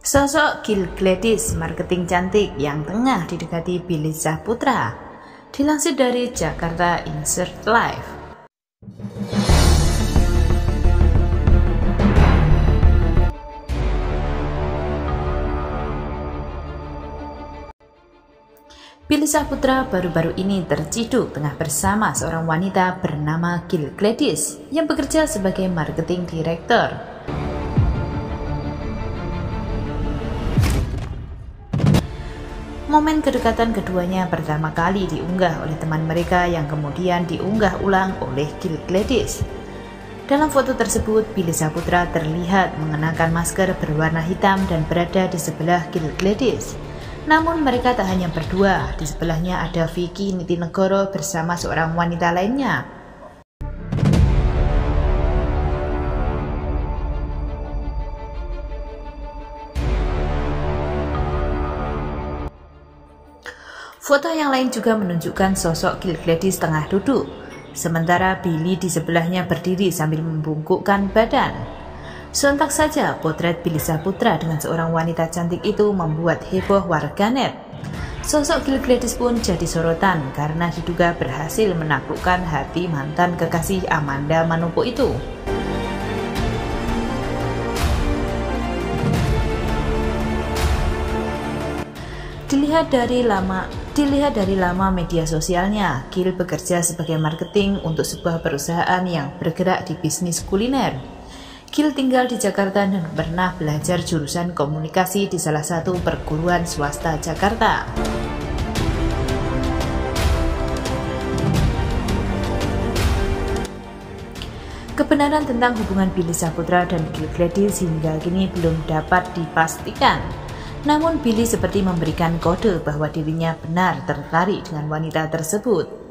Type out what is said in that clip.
Sosok Gil Gladys, marketing cantik yang tengah didekati Billy Syahputra. Dilansir dari Jakarta Insert Live. Billy Syahputra baru-baru ini terciduk tengah bersama seorang wanita bernama Gil Gladys yang bekerja sebagai marketing director. Momen kedekatan keduanya pertama kali diunggah oleh teman mereka yang kemudian diunggah ulang oleh Gil Gladys. Dalam foto tersebut, Billy Syahputra terlihat mengenakan masker berwarna hitam dan berada di sebelah Gil Gladys. Namun mereka tak hanya berdua, di sebelahnya ada Vicky Nitinegoro bersama seorang wanita lainnya. Foto yang lain juga menunjukkan sosok Gil Gladys tengah duduk, sementara Billy di sebelahnya berdiri sambil membungkukkan badan. Sontak saja potret Billy Syahputra dengan seorang wanita cantik itu membuat heboh warganet. Sosok Gil Gladys pun jadi sorotan karena diduga berhasil menaklukkan hati mantan kekasih Amanda Manopo itu. Dilihat dari lama media sosialnya, Gil bekerja sebagai marketing untuk sebuah perusahaan yang bergerak di bisnis kuliner. Gil tinggal di Jakarta dan pernah belajar jurusan komunikasi di salah satu perguruan swasta Jakarta. Kebenaran tentang hubungan Billy Syahputra dan Gil Gladys hingga kini belum dapat dipastikan. Namun Billy seperti memberikan kode bahwa dirinya benar tertarik dengan wanita tersebut.